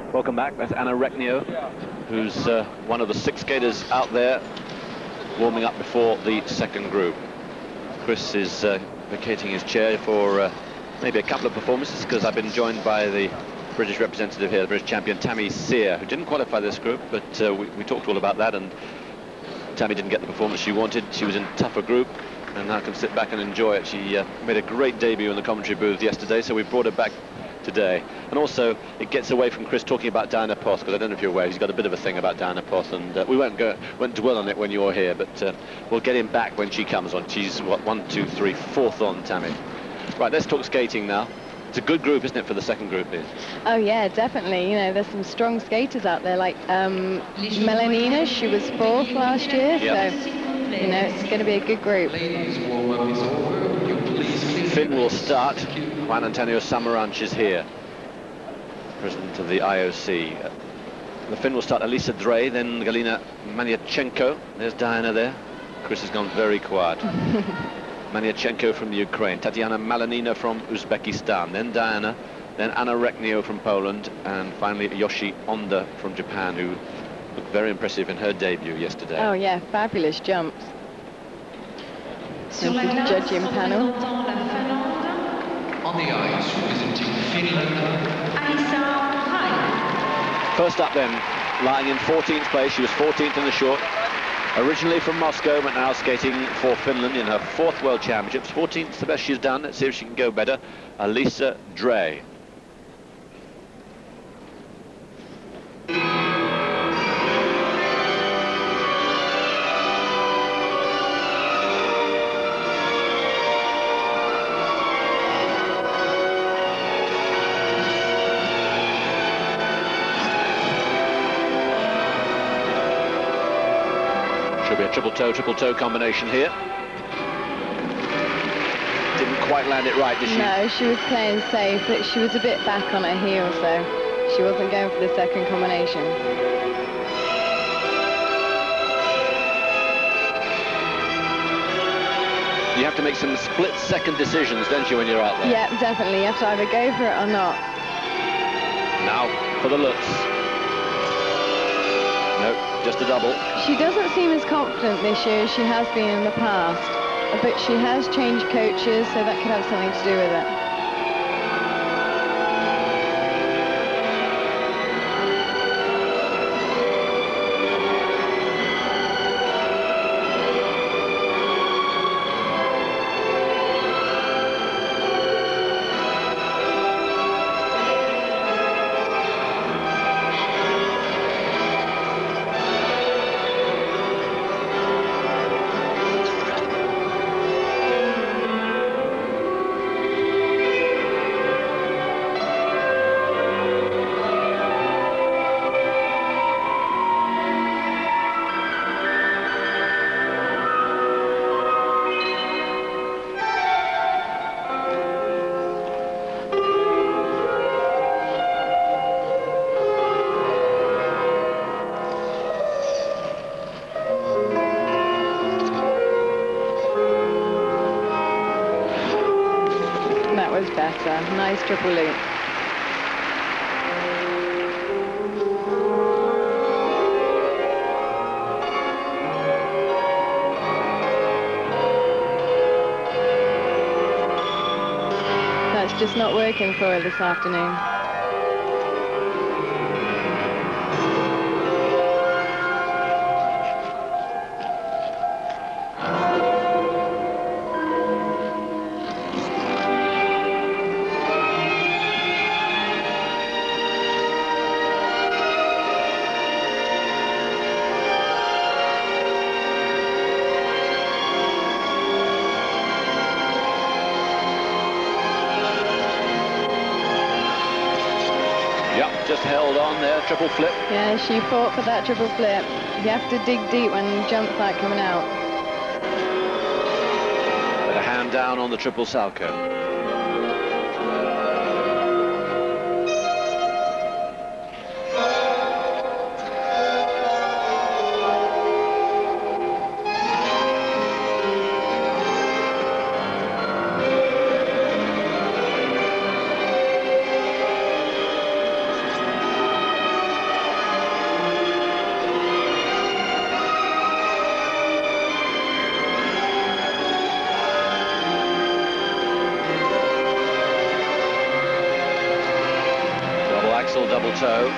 Welcome back. That's Anna Reknio, who's one of the 6 skaters out there warming up before the second group. Chris is vacating his chair for maybe a couple of performances, because I've been joined by the British representative here, the British champion Tammy Sear, who didn't qualify this group, but we talked all about that, and Tammy didn't get the performance she wanted. She was in a tougher group and now can sit back and enjoy it. She made a great debut in the commentary booth yesterday, so we brought her back today. And also, it gets away from Chris talking about Diana Poth, because I don't know if you're aware, he's got a bit of a thing about Diana Poth, and we won't dwell on it when you're here, but we'll get him back when she comes on. She's, what, 1, 2, 3, 4th on, Tammy. Right, let's talk skating now. It's a good group, isn't it, for the second group, Liz? Oh, yeah, definitely. You know, there's some strong skaters out there, like Melanina. She was 4th last year, yep. So, you know, it's going to be a good group. Finn will start. Juan Antonio Samaranch is here, president of the IOC. The Finn will start Elisa Dre, then Galina Maniachenko. There's Diana there. Chris has gone very quiet. Maniachenko from the Ukraine, Tatiana Malanina from Uzbekistan, then Diana, then Anna Reknio from Poland, and finally Yoshi Onda from Japan, who looked very impressive in her debut yesterday. Oh, yeah, fabulous jumps. This is the judging panel. On the ice, representing Finland, Aisa Hai. First up then, lying in 14th place, she was 14th in the short. Originally from Moscow, but now skating for Finland in her 4th World Championships. 14th the best she's done. Let's see if she can go better. Elisa Dre. Should be a triple toe combination here. Didn't quite land it right, did she? No, she was playing safe, but she was a bit back on her heel, so she wasn't going for the second combination. You have to make some split-second decisions, don't you, when you're out there? Yeah, definitely. You have to either go for it or not. Now for the Lutz. Nope, just a double. She doesn't seem as confident this year as she has been in the past, but she has changed coaches, so that could have something to do with it. Better. Nice triple loop. That's just not working for her this afternoon. Just held on there, triple flip. Yeah, she fought for that triple flip. You have to dig deep when jumps like coming out. With a hand down on the triple salchow. axel double toe.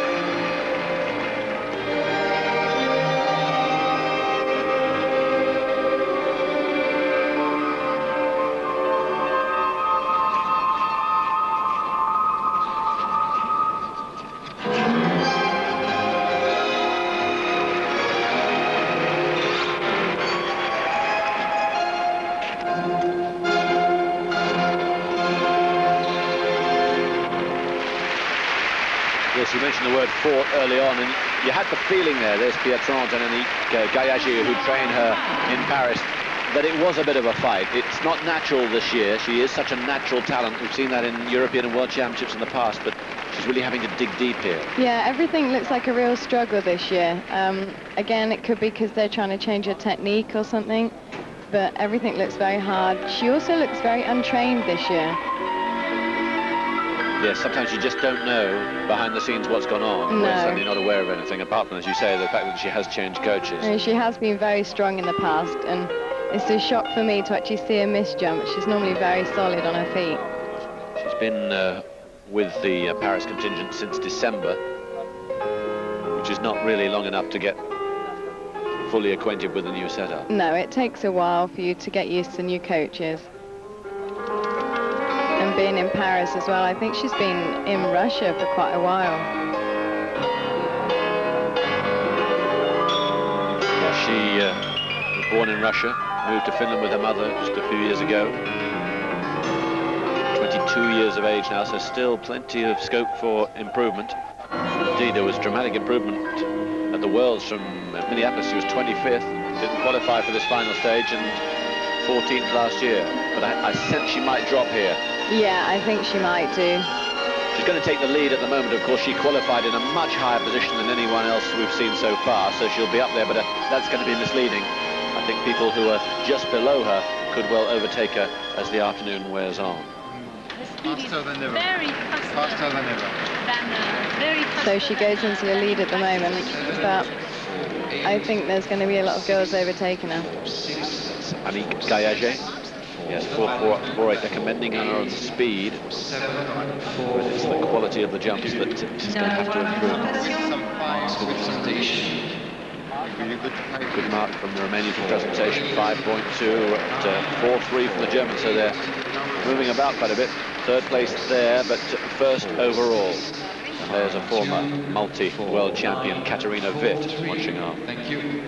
Yes, you mentioned the word fought early on, and you had the feeling there's Pietrante and Annick Gallagé, who train her in Paris, that it was a bit of a fight. It's not natural this year. She is such a natural talent. We've seen that in European and World Championships in the past, but she's really having to dig deep here. Yeah, everything looks like a real struggle this year. Again, it could be because they're trying to change her technique or something, but everything looks very hard. She also looks very untrained this year. Yes, sometimes you just don't know behind the scenes what's gone on. No. We're certainly not aware of anything, apart from, as you say, the fact that she has changed coaches. And she has been very strong in the past, and it's a shock for me to actually see her miss jump. She's normally very solid on her feet. She's been with the Paris contingent since December, which is not really long enough to get fully acquainted with the new setup. No, it takes a while for you to get used to new coaches. And being in Paris as well, I think she's been in Russia for quite a while. Yeah, she was born in Russia, moved to Finland with her mother just a few years ago. 22 years of age now, so still plenty of scope for improvement. Indeed, there was dramatic improvement at the Worlds from Minneapolis. She was 25th, didn't qualify for this final stage, and 14th last year. But I sense she might drop here. Yeah, I think she might do. She's going to take the lead at the moment. Of course, she qualified in a much higher position than anyone else we've seen so far, so she'll be up there, but that's going to be misleading. I think people who are just below her could well overtake her as the afternoon wears on. Faster than ever. Very Faster than ever. very fast. So she goes into the lead at the moment, but I think there's going to be a lot of girls overtaking her. Annick Gallagé. Yes, 4.48. They're commending her on speed. But it's the quality of the jumps that she's going to have to improve. Good mark from the Romanian for presentation, 5.2 at 4.3 from the Germans, so they're moving about quite a bit. Third place there, but first overall. And there's a former multi-world champion, Katarina Witt, watching on. Thank you.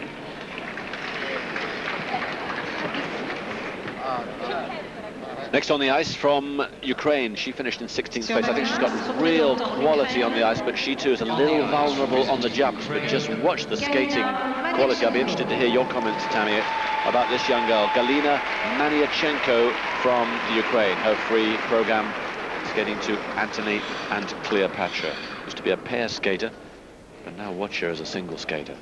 Next on the ice from Ukraine, she finished in 16th place. I think she's got real quality on the ice, but she too is a little vulnerable on the jumps. But just watch the skating quality. I'll be interested to hear your comments, Tammy, about this young girl, Galina Maniachenko from the Ukraine. Her free program is getting to Antony and Cleopatra. Used to be a pair skater, but now watch her as a single skater.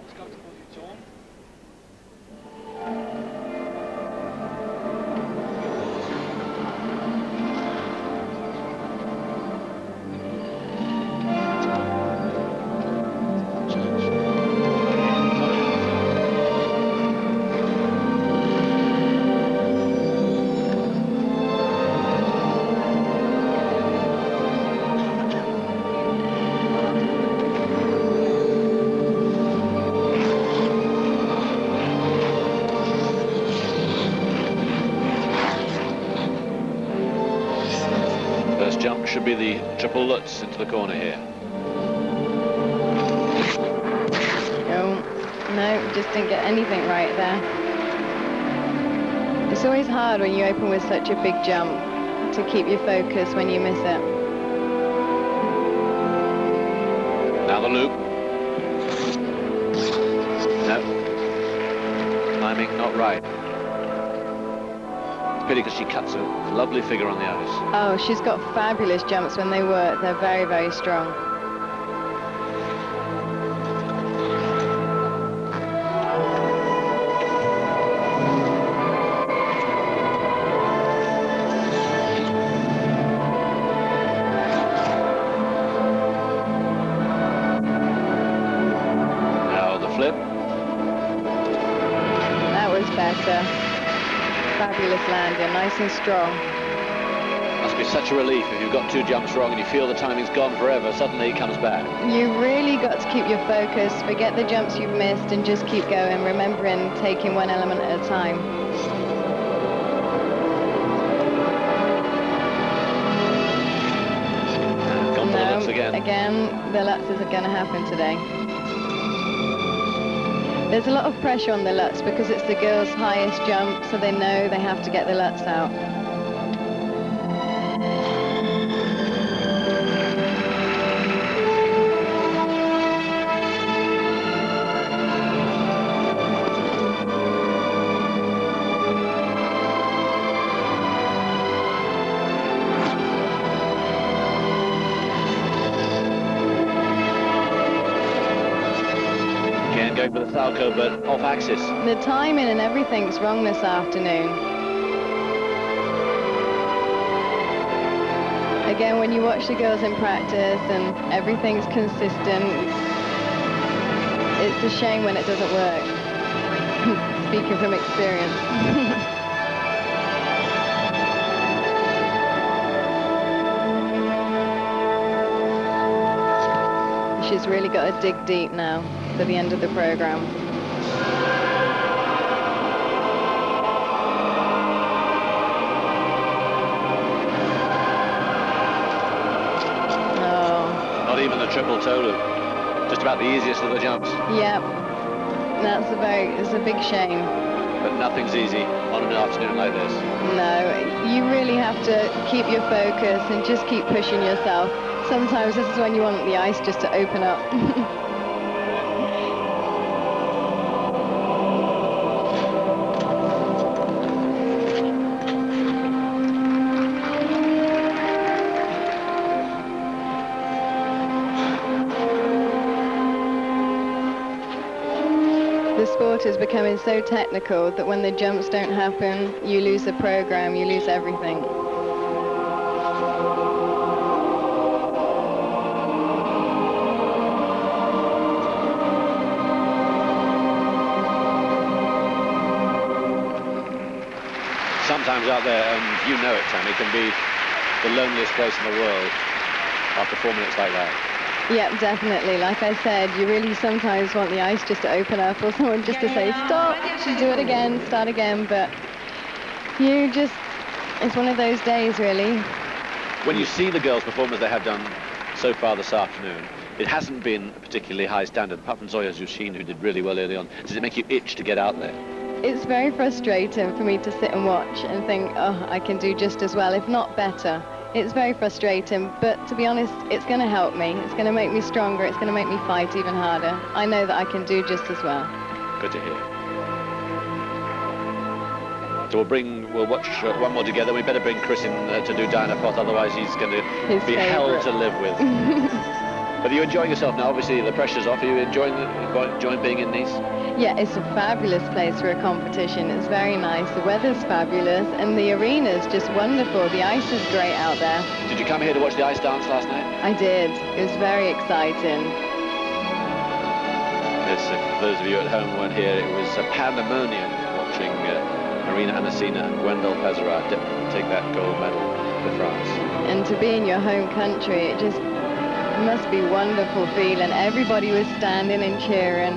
Jump should be the triple Lutz into the corner here. No, just didn't get anything right there. It's always hard when you open with such a big jump to keep your focus when you miss it. Now the loop. No. Timing not right. Pity because she cuts a lovely figure on the ice. Oh, she's got fabulous jumps when they work. They're very, very strong. Now the flip. That was better. Fabulous landing, nice and strong. A must be such a relief if you've got 2 jumps wrong and you feel the timing's gone forever. Suddenly it comes back. You really got to keep your focus, forget the jumps you've missed, and just keep going, remembering taking one element at a time. Gone for the Lutz again. Again, the Lutz isn't going to happen today. There's a lot of pressure on the Lutz because it's the girls' highest jump, so they know they have to get the Lutz out. Going for the Salchow, but off axis. The timing and everything's wrong this afternoon. Again, when you watch the girls in practice and everything's consistent, it's a shame when it doesn't work. Speaking from experience. She's really got to dig deep now for the end of the program. Oh. Not even the triple toe loop. Just about the easiest of the jumps. Yep. It's a big shame. But nothing's easy on an afternoon like this. No, you really have to keep your focus and just keep pushing yourself. Sometimes this is when you want the ice just to open up. The sport is becoming so technical that when the jumps don't happen, you lose the program, you lose everything. Sometimes out there, and you know it, Tammy, can be the loneliest place in the world after 4 minutes like that. Yeah, definitely. Like I said, you really sometimes want the ice just to open up or someone just to say, stop, do it again, start again, but it's one of those days, really. When you see the girls perform as they have done so far this afternoon, it hasn't been a particularly high standard, apart from Zoya Zhuxin, who did really well early on. Does it make you itch to get out there? It's very frustrating for me to sit and watch and think, oh, I can do just as well, if not better. It's very frustrating, but to be honest, it's going to help me. It's going to make me stronger. It's going to make me fight even harder. I know that I can do just as well. Good to hear. So we'll watch one more together. We better bring Chris in to do Diana Poth, otherwise he's going to be hell to live with. But are you enjoying yourself now? Obviously the pressure's off. Are you enjoying being in Nice? Yeah, it's a fabulous place for a competition. It's very nice. The weather's fabulous and the arena's just wonderful. The ice is great out there. Did you come here to watch the ice dance last night? I did. It was very exciting. Yes, if those of you at home weren't here, it was a pandemonium watching Marina Anasina and Gwendal Pezzera take that gold medal for France. And to be in your home country, it just must be wonderful feeling. Everybody was standing and cheering.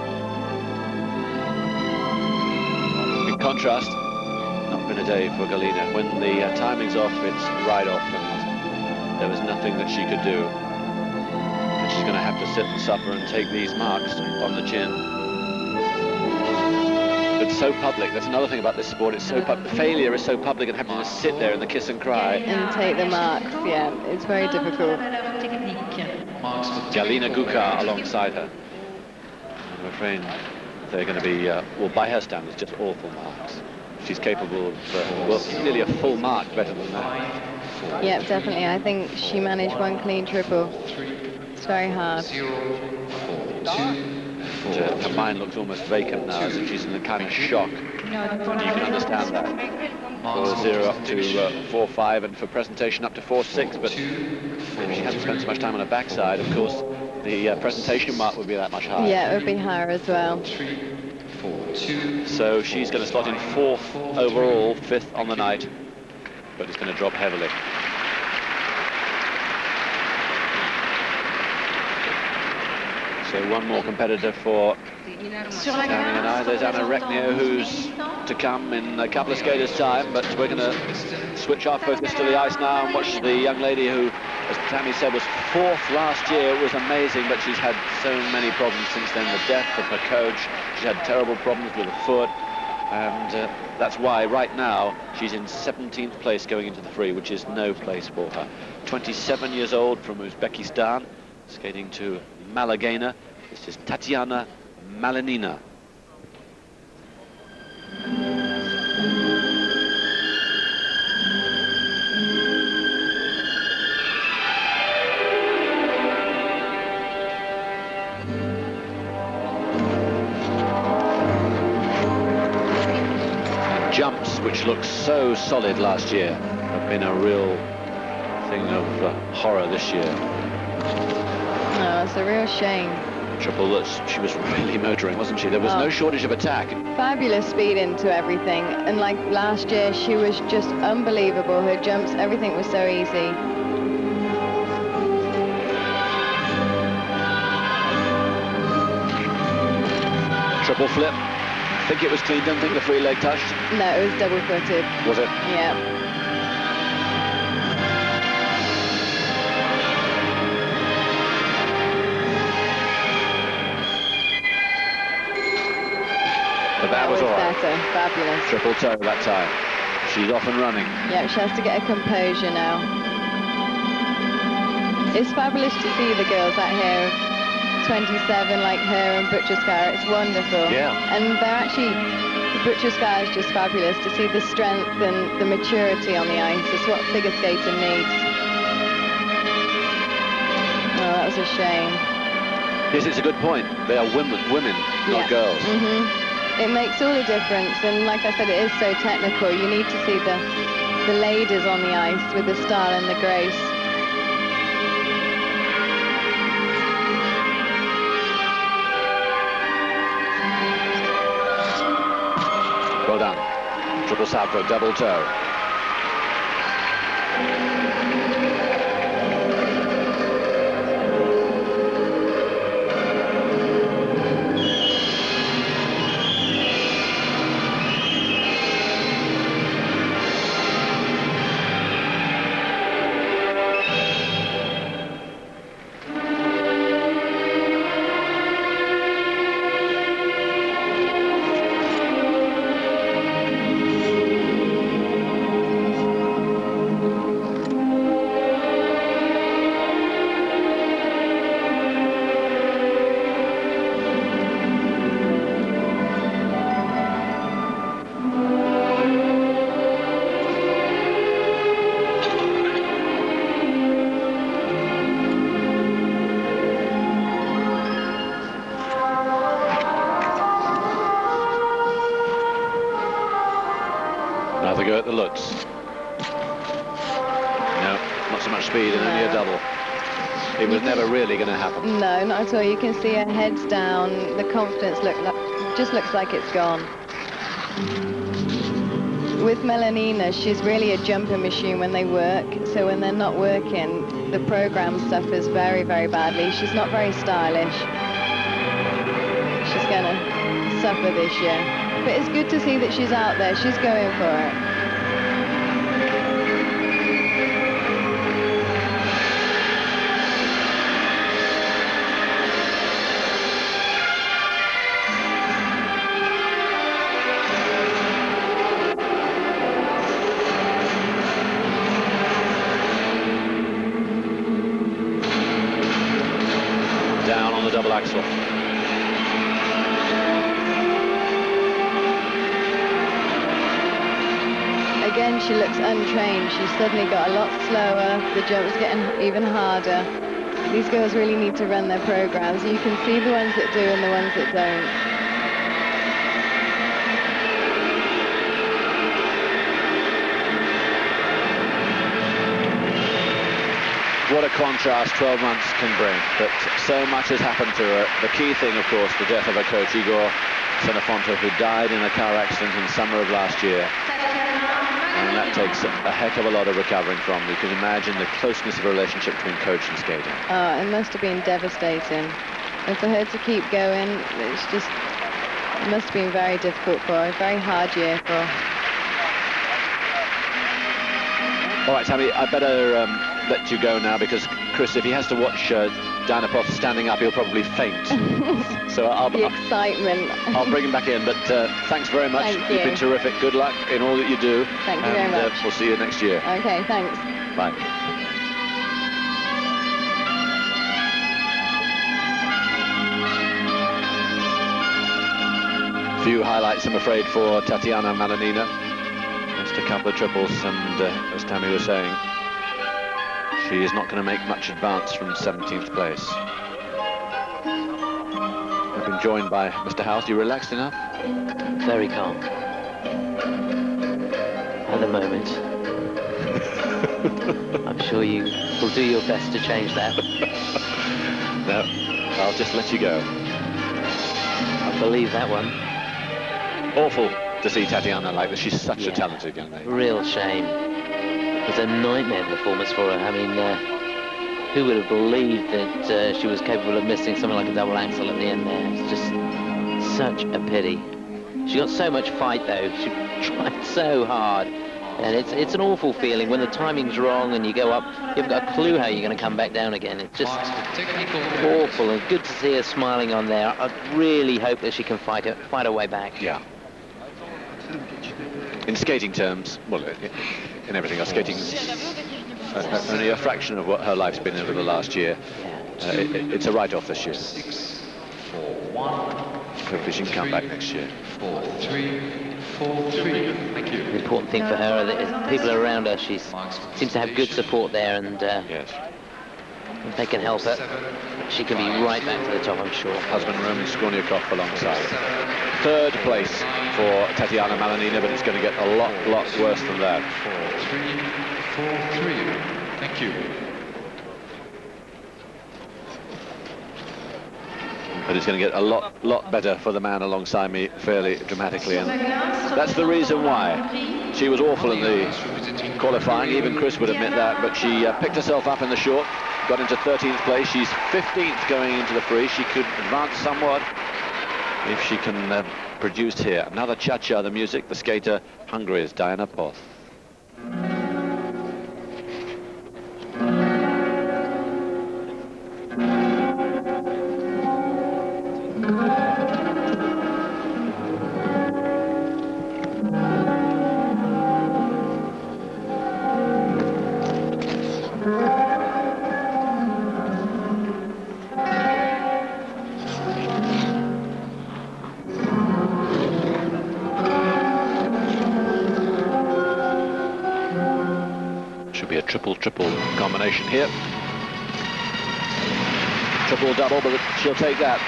In contrast, not been a day for Galina. When the timing's off, it's right off, and there was nothing that she could do. And she's going to have to sit and suffer and take these marks on the chin. It's so public. That's another thing about this sport. It's so failure is so public, and having to sit there in the kiss and cry and take the marks. Yeah, it's very difficult. Galina Gukar alongside her. I'm afraid they're going to be, well, by her standards, just awful marks. She's capable of, well, nearly a full mark better than that. Yeah, definitely. I think she managed one clean triple. It's very hard. Her mind looks almost vacant now, as if she's in a kind of shock. You can understand that. 4-0 up to 4-5, and for presentation up to 4-6, but if she hasn't spent so much time on her backside, of course, the presentation mark would be that much higher. Yeah, it would be higher as well. So she's going to slot in 4th overall, 5th on the night, but it's going to drop heavily. So one more competitor for Tammy and I. There's Anna Reknio, who's to come in a couple of skaters' time, but we're going to switch our focus to the ice now and watch the young lady who, as Tammy said, was 4th last year. It was amazing, but she's had so many problems since then. The death of her coach, she had terrible problems with her foot, and that's why right now she's in 17th place going into the free, which is no place for her. 27 years old from Uzbekistan, skating to Malagena. This is Tatiana Malinina. Jumps, which looked so solid last year, have been a real thing of horror this year. No, it's a real shame. Triple Lutz, she was really motoring, wasn't she? There was no shortage of attack. Fabulous speed into everything, and like last year, she was just unbelievable. Her jumps, everything was so easy. Triple flip. I think it was clean, don't think the free leg touched. No, it was double-footed. Was it? Yeah. But that was all right. Better. Fabulous. Triple toe that time. She's off and running. Yeah, she has to get a composure now. It's fabulous to see the girls out here, 27 like her and Butcherskaya. It's wonderful. Yeah. And they're actually, Butcherskaya is just fabulous to see the strength and the maturity on the ice. It's what figure skating needs. Oh, that was a shame. Yes, it's a good point. They are women, not girls. It makes all the difference, and like I said, it is so technical. You need to see the ladies on the ice with the style and the grace. Well done. Triple salto, double toe. Another go at the Lutz. No, not so much speed and only a double. It was never really going to happen. No, not at all. You can see her head's down. The confidence just looks like it's gone. With Malinina, she's really a jumping machine when they work. So when they're not working, the program suffers very, very badly. She's not very stylish. She's going to suffer this year. But it's good to see that she's out there. She's going for it. Down on the double axel. Again, she looks untrained. She's suddenly got a lot slower. The jump's getting even harder. These girls really need to run their programs. You can see the ones that do and the ones that don't. What a contrast 12 months can bring, but so much has happened to her. The key thing, of course, the death of her coach, Igor Xenophonto, who died in a car accident in the summer of last year. And that takes a heck of a lot of recovering from. You can imagine the closeness of a relationship between coach and skater. Oh, it must have been devastating. And for her to keep going, it's just, it must have been very difficult for her, a very hard year for her. All right, Tammy, I better let you go now, because Chris, if he has to watch Diana Poth standing up, he'll probably faint. So The excitement. I'll bring him back in, but thanks very much. Thank you. You've been terrific. Good luck in all that you do. Thank you very much. We'll see you next year. Okay, thanks. Bye. Few highlights, I'm afraid, for Tatiana Malinina. Just a couple of triples, and as Tammy was saying, she is not going to make much advance from 17th place. I've been joined by Mr. House. You relaxed enough? Very calm. At the moment. I'm sure you will do your best to change that. No, I'll just let you go. I believe that one. Awful to see Tatiana like this. She's such a talented young lady. Real shame. It was a nightmare performance for her. I mean, who would have believed that she was capable of missing something like a double axel at the end there? It's just such a pity. She got so much fight, though. She tried so hard. And it's an awful feeling when the timing's wrong and you go up, you haven't got a clue how you're going to come back down again. It's just awful, and good to see her smiling on there. I really hope that she can fight her way back. Yeah. In skating terms, well, in everything else, skating only a fraction of what her life's been over the last year. It's a write-off this year. 6-4-1. Hopefully she can come back next year. 4-3-4-3. Thank you. The important thing for her is people around her. She seems to have good support there, and Yes. if they can help her, she can be right back to the top, I'm sure. Husband Roman Skorniakov alongside her. Third place for Tatiana Malinina, but it's going to get a lot worse than that. 4-3-4-3. Thank you. But it's going to get a lot better for the man alongside me fairly dramatically, and that's the reason why. She was awful in the qualifying, even Chris would admit that, but she picked herself up in the short, got into 13th place. She's 15th going into the free. She could advance somewhat if she can produce here. Another cha-cha, the music, the skater, Hungary's Diana Poth. Triple combination here. Triple double, but she'll take that.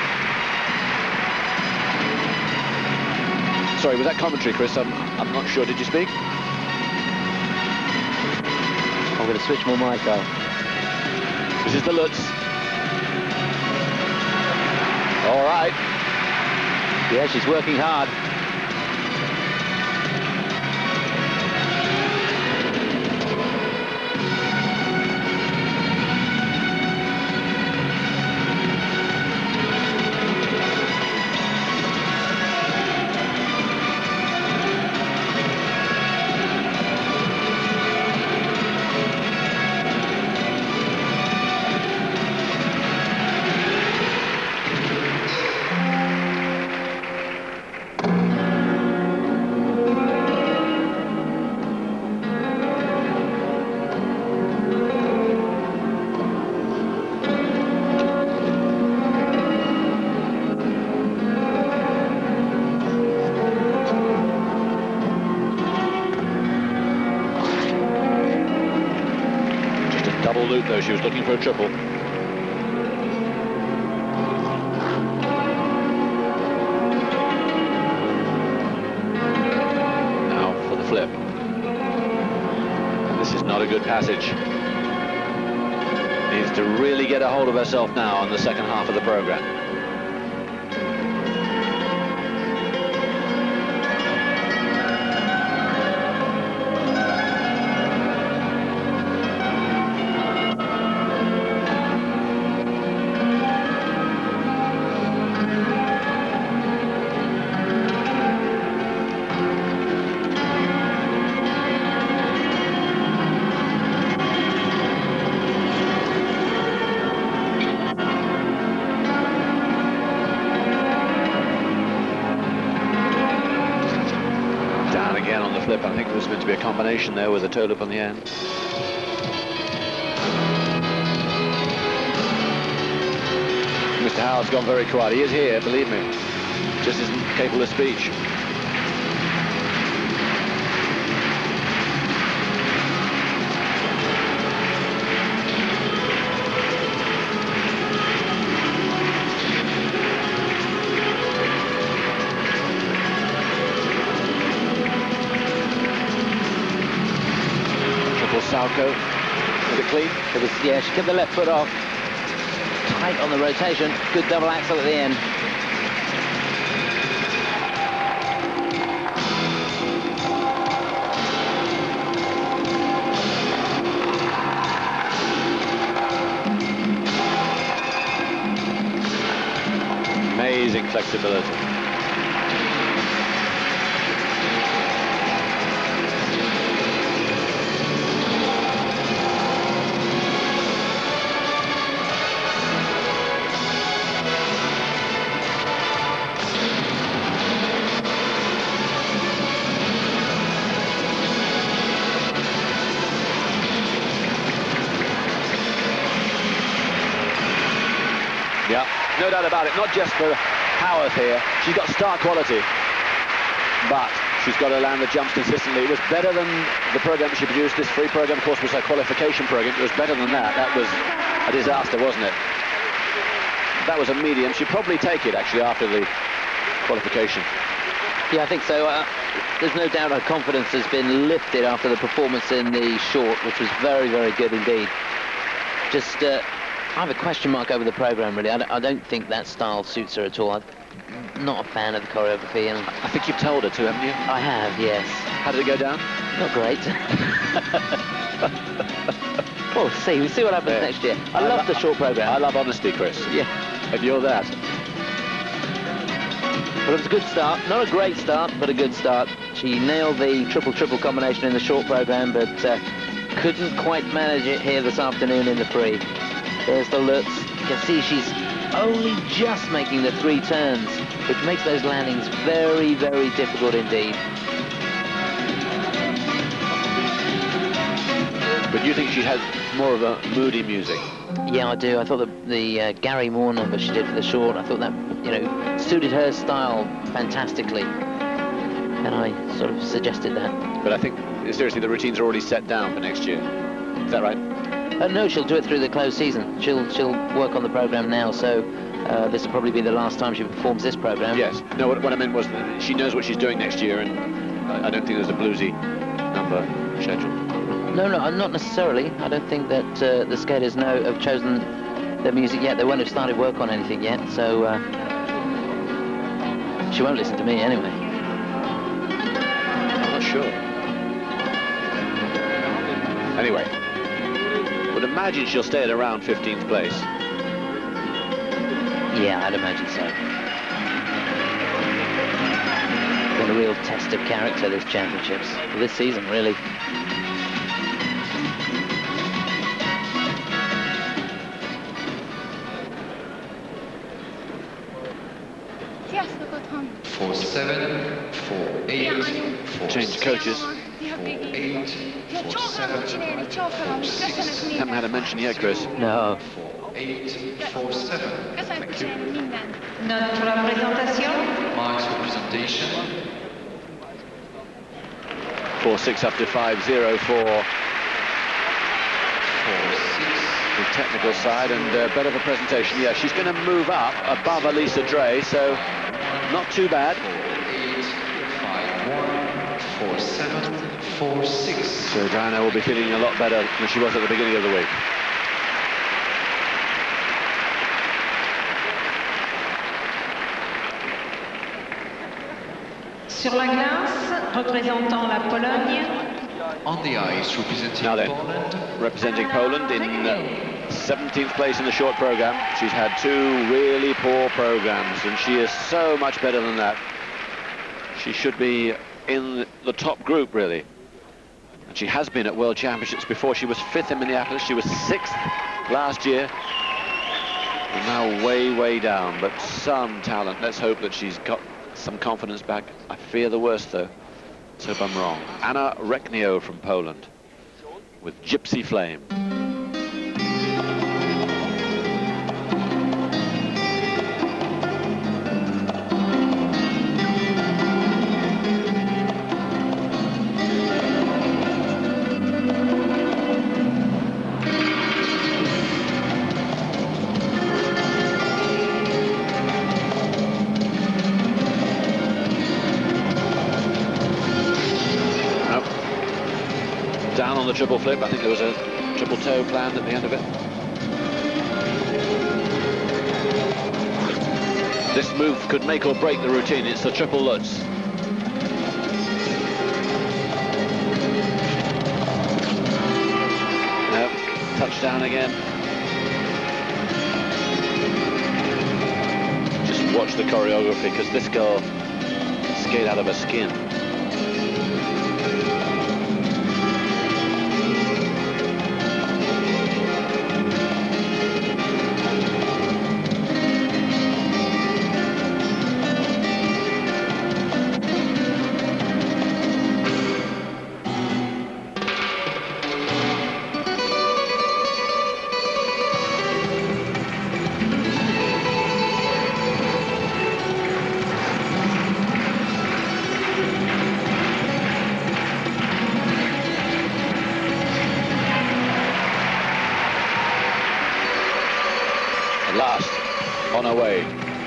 Sorry, was that commentary, Chris? I'm not sure. Did you speak? I'm going to switch my mic off. This is the Lutz. All right. Yeah, she's working hard. Loop, though. She was looking for a triple. Now for the flip. And this is not a good passage. Needs to really get a hold of herself now in the second half of the program. loop. I think it was meant to be a combination there with a toe loop on the end. Mr. Howard's gone very quiet. He is here, believe me. Just isn't capable of speech. Salchow, was it clean? It was, yeah, she kept the left foot off. Tight on the rotation. Good double axel at the end. Amazing flexibility. Yeah, no doubt about it. Not just for Howarth here. She's got star quality, but she's got to land the jumps consistently. It was better than the program she produced. This free program, of course, was her qualification program. It was better than that. That was a disaster, wasn't it? That was a medium. She'd probably take it, actually, after the qualification. Yeah, I think so. There's no doubt her confidence has been lifted after the performance in the short, which was very, very good indeed. Just... I have a question mark over the programme, really. I don't think that style suits her at all. I'm not a fan of the choreography. And I think you've told her to, haven't you? I have, yes. How did it go down? Not great. We'll see what happens next year. I love the short programme. I love honesty, Chris. Yeah. And you're that. Well, it was a good start. Not a great start, but a good start. She nailed the triple-triple combination in the short programme, but couldn't quite manage it here this afternoon in the free. There's the looks. You can see she's only just making the 3 turns, which makes those landings very, very difficult indeed. But you think she had more of a moody music? Yeah, I do. I thought that the Gary Moore number she did for the short, I thought that, you know, suited her style fantastically. And I sort of suggested that. But I think, seriously, the routines are already set down for next year. Is that right? No, she'll do it through the closed season. She'll work on the programme now, so this will probably be the last time she performs this programme. Yes. No, what I meant was that she knows what she's doing next year, and I don't think there's a bluesy number scheduled. No, not necessarily. I don't think that the skaters have chosen their music yet. They won't have started work on anything yet, so she won't listen to me anyway. I'm not sure. Anyway. Would imagine she'll stay at around 15th place. Yeah, I'd imagine so. Been a real test of character, this championships, for this season, really. For 7, for 8, for Change coaches. 4, 8, for 7, for 6. Haven't had a mention yet, Chris. No. 4, 8, for 7. Thank you. Notre présentation. Mark's representation. 4-6 up to 5-0 for 4, 6. the technical side, and better of a presentation. Yeah, she's going to move up above Elisa Dre, so not too bad. 4, 8, 5, 1, 4, 7, 4, 6. So Diana will be feeling a lot better than she was at the beginning of the week. Sur la glace, représentant la Pologne. On the ice, representing Now then, Poland. representing Poland in 17th place in the short program. She's had 2 really poor programs, and she is so much better than that. She should be in the top group, really. And she has been at World Championships before. She was 5th in Minneapolis. She was 6th last year. And now way, way down, but some talent. Let's hope that she's got some confidence back. I fear the worst, though. Let's hope I'm wrong. Anna Reknio from Poland with Gypsy Flame. Down on the triple flip. I think there was a triple toe planned at the end of it. This move could make or break the routine. It's the triple Lutz. No, touchdown again. Just watch the choreography, because this girl skate out of her skin. Last on her way.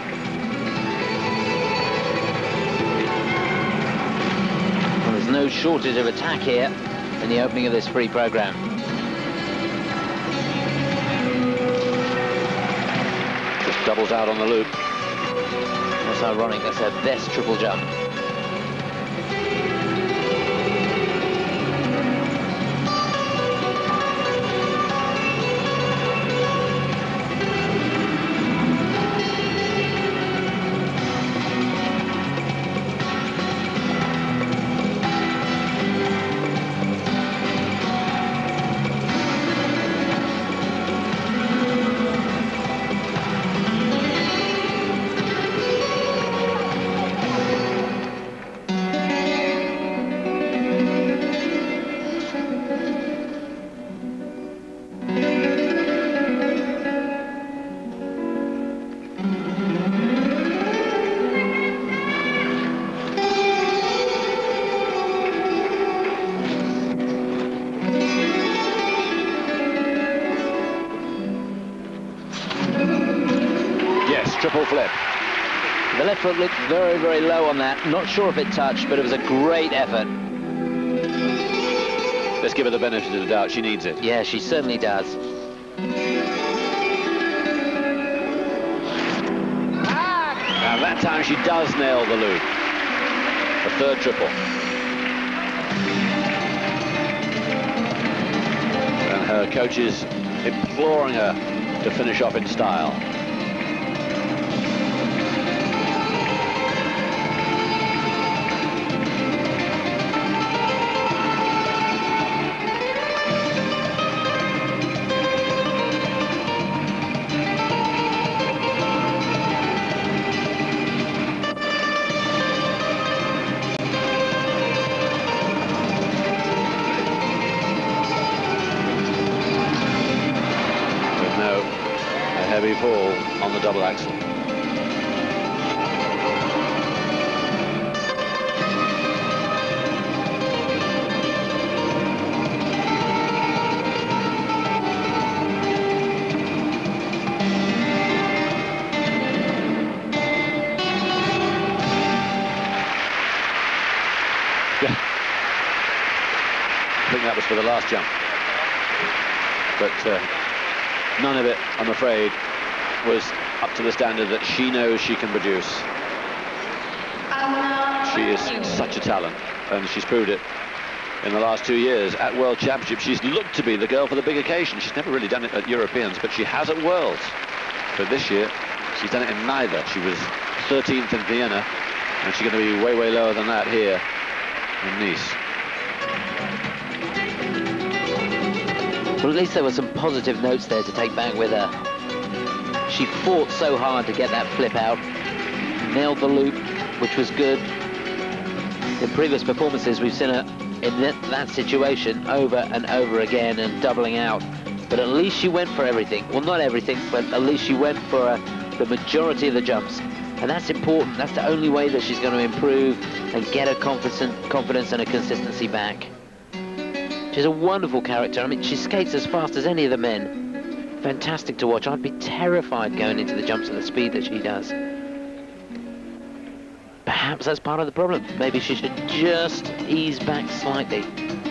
Well, there's no shortage of attack here in the opening of this free program. Just doubles out on the loop. That's ironic, that's her best triple jump. Triple flip. The left foot looked very, very low on that. Not sure if it touched, but it was a great effort. Let's give her the benefit of the doubt. She needs it. Yeah, she certainly does. Now that time she does nail the loop. The third triple. And her coach is imploring her to finish off in style. Heavy fall on the double axel. Yeah. I think that was for the last jump. But none of it, I'm afraid, was up to the standard that she knows she can produce. She is such a talent, and she's proved it in the last 2 years at World Championships. She's looked to be the girl for the big occasion. She's never really done it at Europeans, but she has at Worlds. But this year, she's done it in neither. She was 13th in Vienna, and she's going to be way, way lower than that here in Nice. Well, at least there were some positive notes there to take back with her. She fought so hard to get that flip out, nailed the loop, which was good. In previous performances, we've seen her in that situation over and over again and doubling out. But at least she went for everything. Well, not everything, but at least she went for the majority of the jumps. And that's important. That's the only way that she's going to improve and get her confidence and her consistency back. She's a wonderful character. I mean, she skates as fast as any of the men. Fantastic to watch. I'd be terrified going into the jumps at the speed that she does. Perhaps that's part of the problem. Maybe she should just ease back slightly.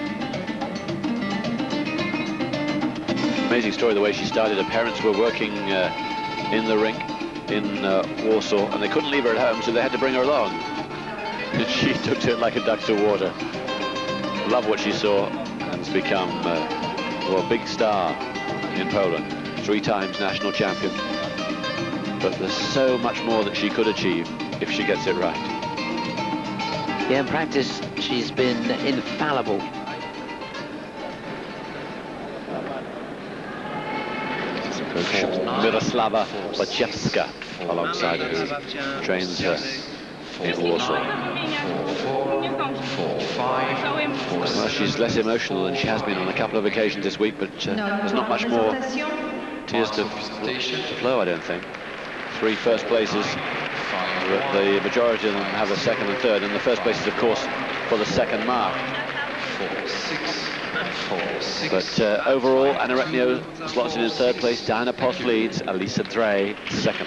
Amazing story, the way she started. Her parents were working in the rink in Warsaw, and they couldn't leave her at home, so they had to bring her along. And she took to it like a duck to water. Loved what she saw, and has become a big star in Poland. 3 times national champion. But there's so much more that she could achieve if she gets it right. Yeah, in practice, she's been infallible. Miroslava Baciewska alongside her, who trains her in Warsaw. Well, she's less emotional than she has been on a couple of occasions this week, but there's not much more tears to flow, I don't think. 3 first places, but the majority of them have a second and third, and the first place is, of course, for the second mark. But overall, Anna Rechnio slots in 3rd place, Diana Post leads, Elisa Drey 2nd.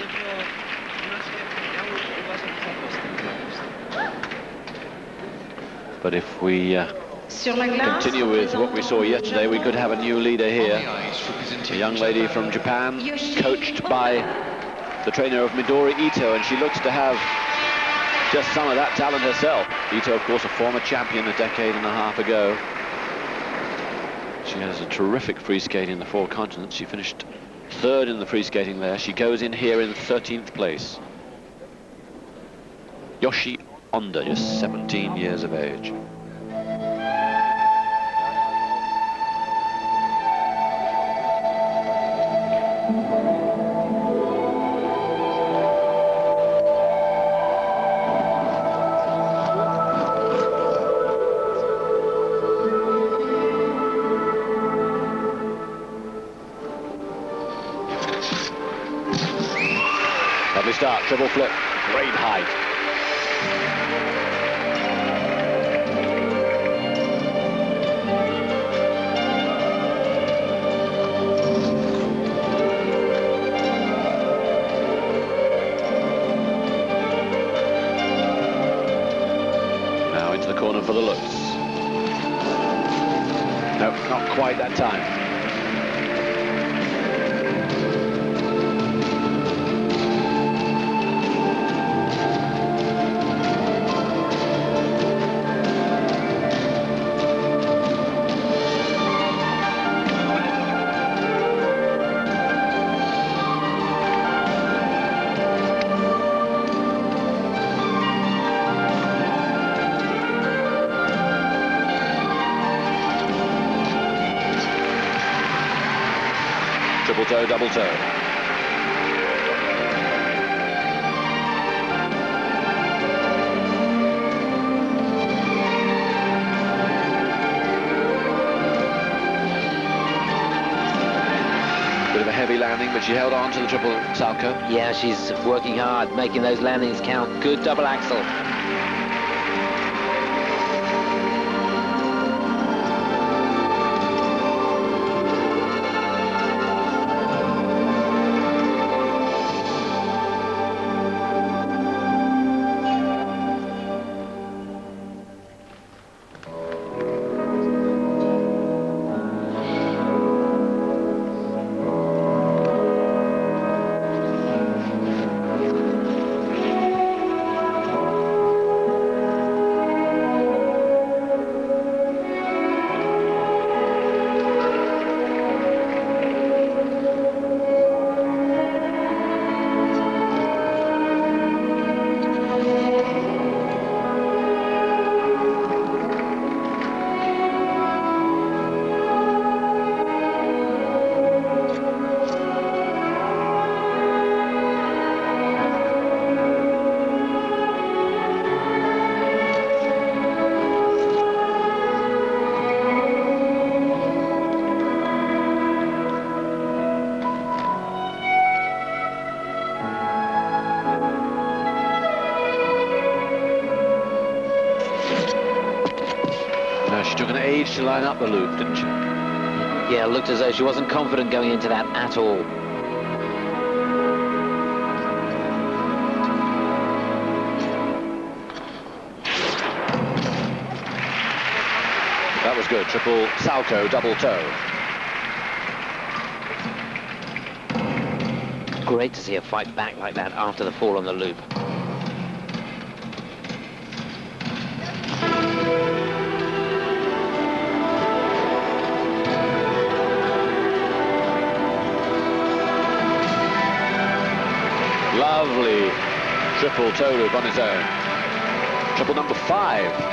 But if we continue with what we saw yesterday, we could have a new leader here. A young lady from Japan, coached by the trainer of Midori Ito, and she looks to have just some of that talent herself. Ito, of course, a former champion a decade and a half ago. She has a terrific free skate in the 4 continents. She finished 3rd in the free skating there. She goes in here in 13th place. Yoshi Onda, just 17 years of age. Lovely start, triple flip, great height. Now into the corner for the Lutz. No, not quite that time. Triple toe, double toe. Bit of a heavy landing, but she held on to the triple salcho. Yeah, she's working hard, making those landings count. Good double axel. She took an age to line up the loop, didn't she? Yeah, it looked as though she wasn't confident going into that at all. That was good. Triple Salchow, double toe. Great to see her fight back like that after the fall on the loop. Lovely triple toe loop on its own. Triple number 5.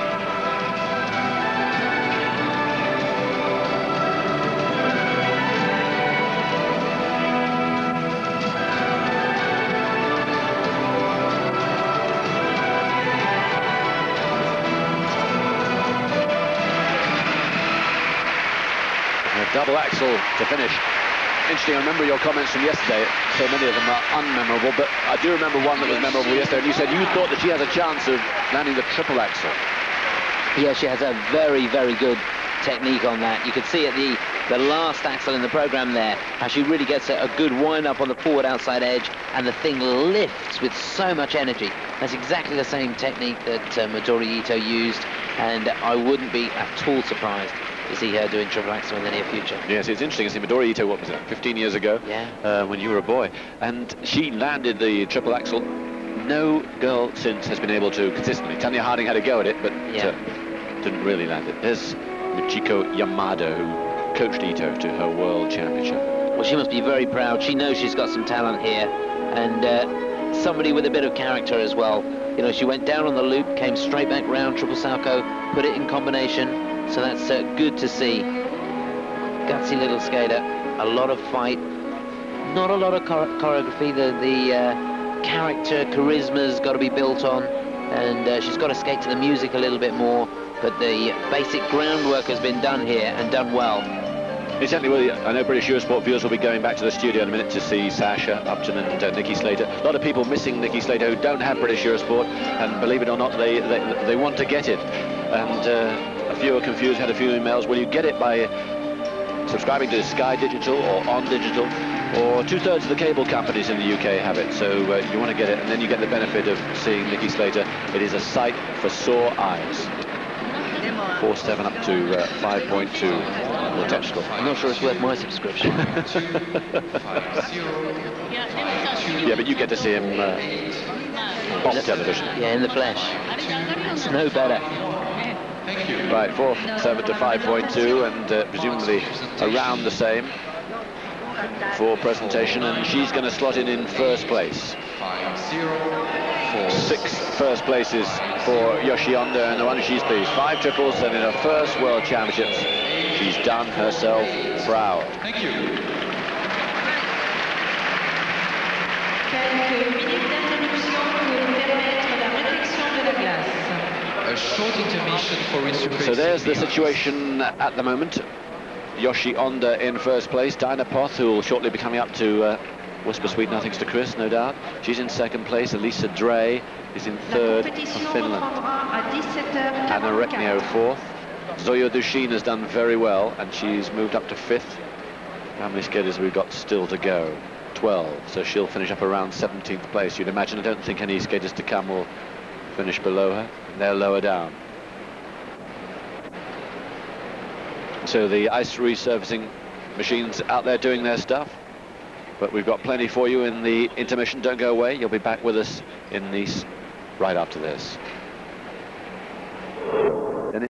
Double axel to finish. Interesting, I remember your comments from yesterday. So many of them are unmemorable, but I do remember one that was memorable yesterday, and you said you thought that she has a chance of landing the triple axel. Yeah, she has a very, very good technique on that. You could see at the last axel in the program there, how she really gets a good wind-up on the forward outside edge, and the thing lifts with so much energy. That's exactly the same technique that Midori Ito used, and I wouldn't be at all surprised to see her doing triple axel in the near future. Yes, it's interesting. I see Midori Ito, what was it, 15 years ago? Yeah. When you were a boy. And she landed the triple axel. No girl since has been able to consistently. Tanya Harding had a go at it, but didn't really land it. There's Michiko Yamada, who coached Ito to her world championship. Well, she must be very proud. She knows she's got some talent here, and somebody with a bit of character as well. You know, she went down on the loop, came straight back round, triple Salchow, put it in combination. So that's good to see. Gutsy little skater, a lot of fight, not a lot of choreography. The character, charisma's got to be built on, and she's got to skate to the music a little bit more, but the basic groundwork has been done here and done well. It certainly will. I know British Eurosport viewers will be going back to the studio in a minute to see Sasha Upton and Nikki Slater. A lot of people missing Nikki Slater who don't have British Eurosport, and believe it or not, they want to get it. And a few are confused, had a few emails. Well, you get it by subscribing to Sky Digital or On Digital, or 2/3 of the cable companies in the UK have it. So you want to get it, and then you get the benefit of seeing Nikki Slater. It is a sight for sore eyes. 4.7 up to 5.2 the top score. I'm not sure it's worth my subscription. Yeah, but you get to see him on television. Yeah, in the flesh. It's no better. Right, 4.7 to 5.2, and presumably around the same for presentation, and she's going to slot in first place. 6 first places for Yoshi Onda, and the one she's pleased. 5 triples, and in her first World Championships, she's done herself proud. Thank you. Quelques minutes d'interruption pour permettre la réflexion de la glace. A short intermission for resupply. So there's the situation at the moment. Yoshi Onda in first place. Dinah Poth, who will shortly be coming up to whisper sweet nothings to Chris, no doubt. She's in second place. Elisa Dre is in third from Finland. Anna Reknio fourth. Zoya Dushin has done very well, and she's moved up to fifth. How many skaters have we got still to go? 12, so she'll finish up around 17th place. You'd imagine. I don't think any skaters to come will finish below her, and they're lower down. So the ice resurfacing machines out there doing their stuff, but we've got plenty for you in the intermission. Don't go away. You'll be back with us in Nice right after this.